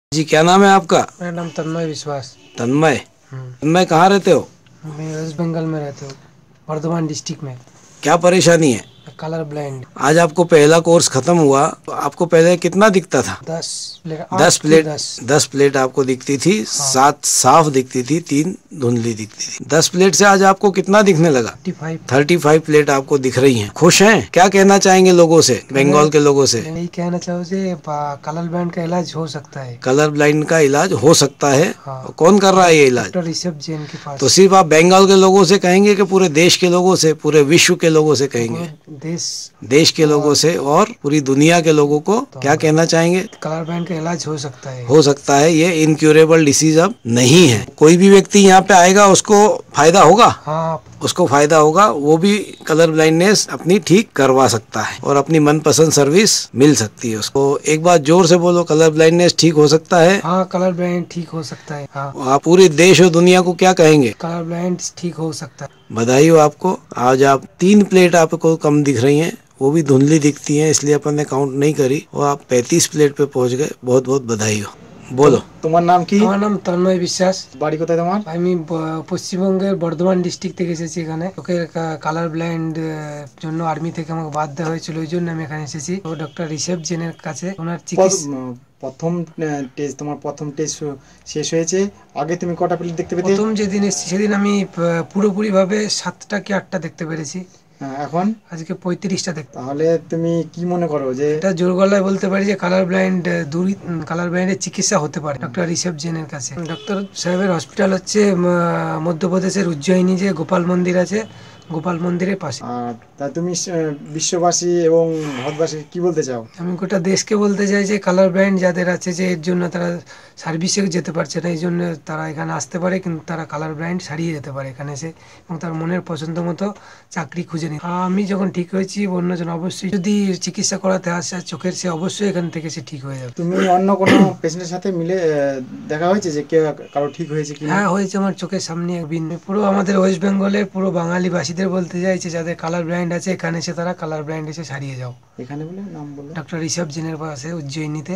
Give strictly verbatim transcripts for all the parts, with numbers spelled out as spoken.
जी, क्या नाम है आपका? मेरा नाम तन्मय विश्वास। तन्मय। तन्मय कहाँ रहते हो? मैं वेस्ट बंगाल में रहता हूँ, वर्धमान डिस्ट्रिक्ट में। क्या परेशानी है? Colour blind. आज आपको पहला कोर्स खत्म हुआ तो आपको पहले कितना दिखता था? दस प्लेट, दस आठ की प्लेट दस। दस प्लेट आपको दिखती थी। हाँ। सात साफ दिखती थी, तीन धुंधली दिखती थी। दस प्लेट से आज आपको कितना दिखने लगा? Thirty five. Thirty five plate आपको दिख रही हैं। खुश हैं? क्या कहना चाहेंगे लोगों से, बंगाल के लोगों से? यही कहना चाहूँ जी, कलर ब्लाइंड का इलाज हो सकता है। कलर ब्लाइंड का इलाज हो सकता है। हाँ। कौन कर रहा है ये इलाज? डॉक्टर ऋषभ जैन के पास। तो सिर्फ आप बंगाल के लोगों से कहेंगे कि पूरे देश के लोगों से, पूरे विश्व के लोगों से कहेंगे? देश देश के लोगों से और पूरी दुनिया के लोगों को तो क्या कहना चाहेंगे? कलर ब्लाइंड का इलाज हो सकता है। हो सकता है। ये इनक्यूरेबल डिसीज अब नहीं है। कोई भी व्यक्ति यहाँ पे आएगा उसको फायदा होगा। हाँ, उसको फायदा होगा। वो भी कलर ब्लाइंडनेस अपनी ठीक करवा सकता है और अपनी मनपसंद सर्विस मिल सकती है उसको। एक बार जोर से बोलो, कलर ब्लाइंडनेस ठीक हो सकता है। हाँ, कलर ब्लाइंड ठीक हो सकता है। हाँ। आप पूरे देश और दुनिया को क्या कहेंगे? कलर ब्लाइंड ठीक हो सकता है। बधाई हो आपको। आज आप तीन प्लेट आपको कम दिख रही हैं, वो भी धुंधली दिखती हैं, इसलिए अपन ने काउंट नहीं करी और आप पैंतीस प्लेट पे पहुंच गए। बहुत बहुत बधाई हो। बोलो। তোমার নাম কি? আমার নাম তন্ময় বিশ্বাস। বাড়ি কোথায় তোমার? আমি ব- পশ্চিমবঙ্গের বর্ধমান ডিস্ট্রিক্ট থেকে এসেছি এখানে। চোখের কালার ব্লাইন্ড জন্য আর্মি থেকে আমাকে বাদ দেওয়া হয়েছিল, ওই জন্য আমি এখানে এসেছি। তো ডক্টর ঋষভ জেনের কাছে ওনার চিকিৎসা। প্রথম প্রথম টেস্ট তোমার প্রথম টেস্ট শেষ হয়েছে। আগে তুমি কটা প্লেট দেখতে পেতে? প্রথম যেদিন এসেছি সেদিন আমি পুরোপুরি ভাবে সাতটা কি আটটা দেখতে পেরেছি। হ্যাঁ, এখন আজকে পঁয়ত্রিশটা দেখতে। তাহলে তুমি কি মনে করো যে এটা জোর গলায় বলতে পারি যে কালার ব্লাইন্ড দূরী কালার ব্লাইন্ডের চিকিৎসা হতে পারে ডক্টর ঋষভ জেনের কাছে। ডক্টর সাহেবের হসপিটাল হচ্ছে আহ, মধ্যপ্রদেশের উজ্জয়িনী যে গোপাল মন্দির আছে, গোপাল মন্দিরের পাশে। আর তা তুমি আহ, বিশ্ববাসী এবং ভারতবাসী কি বলতে চাও? আমি গোটা দেশকে বলতে চাই যে কালার ব্লাইন্ড যাদের আছে যে এর জন্য তারা সার্ভিসে যেতে পারছে না, এই জন্য তারা এখানে আসতে পারে, কিন্তু তারা কালার ব্লাইন্ড সারিয়ে যেতে পারে এখানে এসে এবং তার মনের পছন্দ মতো চাকরি খুঁজে নিই। আমি যখন ঠিক হয়েছি, অন্যজন অবশ্যই যদি চিকিৎসা করাতে আসে চোখের, সে অবশ্যই এখান থেকে সে ঠিক হয়ে যাবে। তুমি অন্য কোনো পেশেন্টের সাথে মিলে আহ, দেখা হয়েছে যে কে কারো ঠিক হয়েছে কি? হ্যাঁ, হয়েছে। আমার চোখের সামনে একদিন পুরো আমাদের ওয়েস্ট বেঙ্গলের পুরো বাঙালি বাসীদের বলতে চাইছে যাদের কালার ব্লাইন্ড আছে এখানে এসে তারা কালার ব্লাইন্ড এসে সারিয়ে যাও। এখানে বলে নাম বলো। डॉक्टर ऋषभ जैনের पासे उज्जैनीते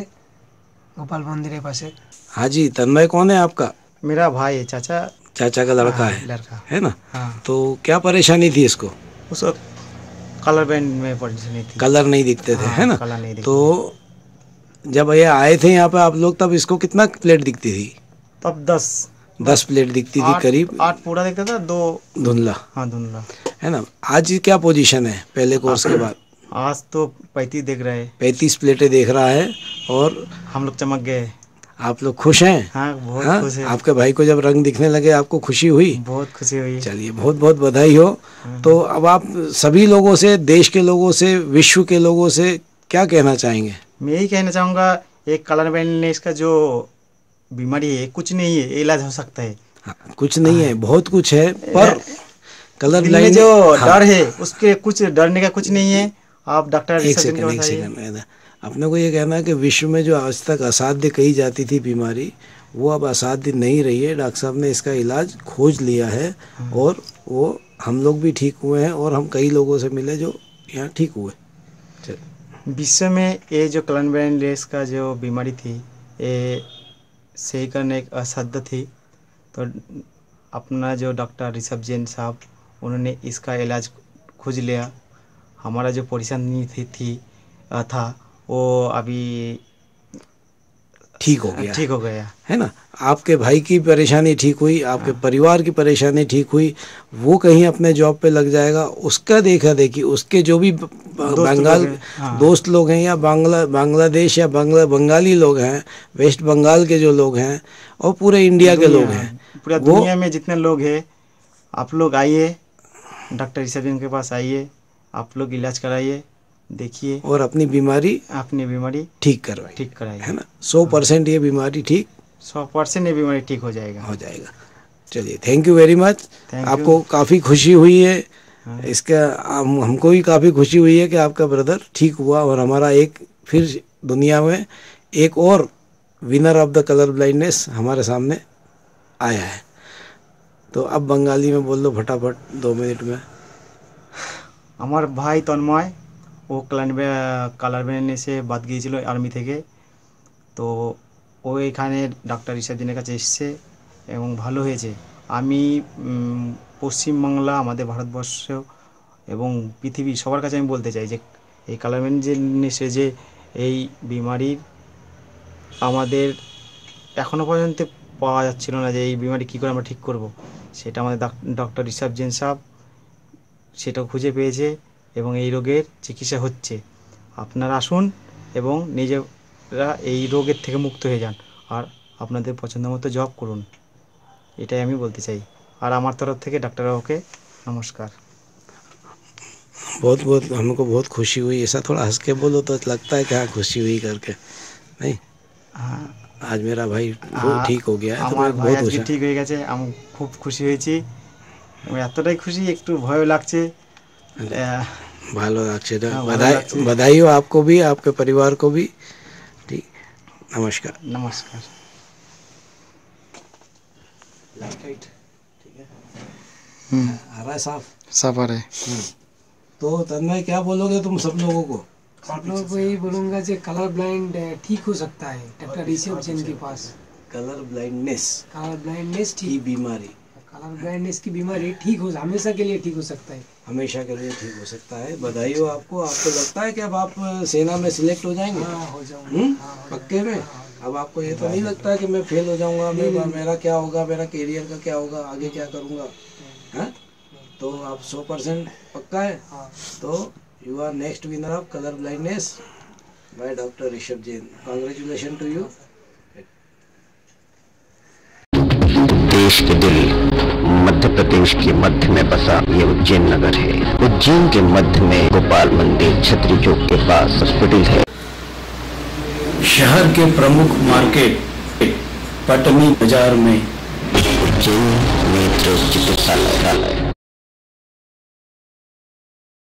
गोपाल मंदिर के पासे। हाँ जी, तन्मय कौन है आपका? मेरा भाई है, चाचा। चाचा का लड़का हाँ, है। लड़का। है ना? हाँ। तो क्या परेशानी थी इसको? उसको कलर बैंड में परेशानी थी। कलर नहीं दिखते थे। हाँ, है ना? कलर नहीं दिखते तो जब ये आए थे यहाँ पे आप लोग, तब इसको कितना प्लेट दिखती थी? तब दस दस प्लेट दिखती थी आठ- करीब। आठ पूरा देखता था, दो धुंधला। हाँ धुंधला। है ना? आज क्या पोजीशन है पहले कोर्स के बाद? आज तो पैंतीस देख रहे हैं। पैंतीस प्लेटें देख रहा है और हम लोग चमक गए। आप लोग खुश हैं? हाँ, बहुत हाँ? खुश है। आपके भाई को जब रंग दिखने लगे आपको खुशी हुई? बहुत खुशी हुई। चलिए, बहुत बहुत बधाई हो। तो अब आप सभी लोगों से, देश के लोगों से, विश्व के लोगों से क्या कहना चाहेंगे? मैं यही कहना चाहूँगा, एक कलर ब्लाइंडनेस का जो बीमारी है कुछ नहीं है, इलाज हो सकता है। हाँ, कुछ नहीं है, बहुत कुछ है, पर कलर दिल में ब्लाइंड जो हाँ, डर है उसके कुछ डरने का कुछ नहीं है। आप डॉक्टर एक ऋषभ जैन सेकंड को एक बताइए। सेकंड अपने को ये कहना है कि विश्व में जो आज तक असाध्य कही जाती थी बीमारी, वो अब असाध्य नहीं रही है। डॉक्टर साहब ने इसका इलाज खोज लिया है और वो हम लोग भी ठीक हुए हैं और हम कई लोगों से मिले जो यहाँ ठीक हुए। विश्व में ये जो कलर ब्लाइंडनेस का जो बीमारी थी, ये सही करने एक असाध्य थी। तो अपना जो डॉक्टर ऋषभ जैन साहब, उन्होंने इसका इलाज खोज लिया। हमारा जो परेशानी थी, थी था वो अभी ठीक हो गया ठीक हो गया है ना? आपके भाई की परेशानी ठीक हुई, आपके परिवार की परेशानी ठीक हुई, वो कहीं अपने जॉब पे लग जाएगा। उसका देखा देखी उसके जो भी बंगाल हाँ। दोस्त लोग हैं या बांग्ला बांग्लादेश या बांग्ला बंगाली लोग हैं, वेस्ट बंगाल के जो लोग हैं और पूरे इंडिया के लोग हैं, पूरा दुनिया में जितने लोग हैं, आप लोग आइए, डॉक्टर ऋषभ जैन के पास आइए, आप लोग इलाज कराइए, देखिए और अपनी बीमारी अपनी बीमारी ठीक करवाइए। ठीक कराइए, है ना? सौ परसेंट ये बीमारी ठीक सौ परसेंट ये बीमारी ठीक हो जाएगा हो जाएगा। चलिए, thank you very much. Thank आपको काफ़ी खुशी हुई है। इसका हम हमको भी काफ़ी खुशी हुई है कि आपका ब्रदर ठीक हुआ और हमारा एक फिर दुनिया में एक और winner of the colour blindness हमारे सामने आया है। तो अब बंगाली में बोल दो फटाफट, दो मिनट में। আমার ভাই তন্ময়, ও কালার কালার ব্লাইন্ডনেসে বাদ গিয়েছিল আর্মি থেকে। তো ও এখানে ডাক্তার ঋষভজেনের কাছে এসছে এবং ভালো হয়েছে। আমি উম, পশ্চিমবাংলা, আমাদের ভারতবর্ষ এবং পৃথিবী সবার কাছে আমি বলতে চাই যে এই কালার ব্লাইন্ডনেসে যে এই বিমারির আমাদের এখনও পর্যন্ত পাওয়া যাচ্ছিল না যে এই বিমারি কী করে আমরা ঠিক করব, সেটা আমাদের ডক্টর ঋষভজেন সাহেব সেটা খুঁজে পেয়েছে এবং এই রোগের চিকিৎসা হচ্ছে। আপনারা আসুন এবং নিজেরা এই রোগের থেকে মুক্ত হয়ে যান আর আপনাদের পছন্দ মতো জব করুন, এটাই আমি বলতে চাই। আর আমার তরফ থেকে ডাক্তারবাবুকে নমস্কার। बहुत बहुत हमको बहुत खुशी हुई। ऐसा थोड़ा हंस के बोलो तो लगता है कि हाँ खुशी हुई करके, नहीं? হ্যাঁ, आज मेरा भाई वो ठीक हो गया है तो আমার मैं ভাই बहुत আজকে खुश ঠিক হয়ে গেছে, আমি খুব খুশি হয়েছি। আমি এতটাই খুশি, একটু ভয়ও লাগছে। আহ, भालो लागছে না। हाँ, भालो बधाई लागছে। बधाई हो आपको भी, आपके परिवार को भी। ठीक, नमस्कार। नमस्कार। ठीक है, आ रहा है साफ सब आ रहे। तो तन्मय क्या बोलोगे तुम सब लोगों को? आप लोगों को यही बोलूँगा कि कलर ब्लाइंड ठीक हो सकता है डॉक्टर ऋषभजन के पास। कलर ब्लाइंडनेस कलर ब्लाइंडनेस की ठीक बीमारी कलर ब्लाइंडनेस की बीमारी ठीक हो हमेशा के लिए ठीक हो सकता है। हमेशा के लिए ठीक हो सकता है। बधाई हो आपको। आपको लगता है कि अब आप सेना में सिलेक्ट हो जाएंगे? हाँ हो जाऊँगा। हम्म? पक्के में? अब आपको ये तो नहीं लगता है कि मैं फेल हो जाऊंगा, मैं मेरा क्या होगा, मेरा कैरियर का क्या होगा, आगे क्या करूंगा? हैं? तो आप सौ परसेंट पक्का है? हाँ। तो you are next winner of colour blindness by doctor Rishabh Jain. Congratulation to you. देश के दिल मध्य प्रदेश के मध्य में बसा ये उज्जैन नगर है। उज्जैन के मध्य में गोपाल मंदिर छत्री चौक के पास हॉस्पिटल है। शहर के प्रमुख मार्केट पटनी बाजार में उज्जैन नेत्र चिकित्सालय।